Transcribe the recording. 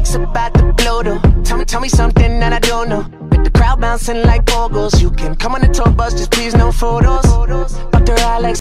Alex about the blow though. Tell me something that I don't know. With the crowd bouncing like bogles. You can come on the tour bus, just please no photos. Dr. Alex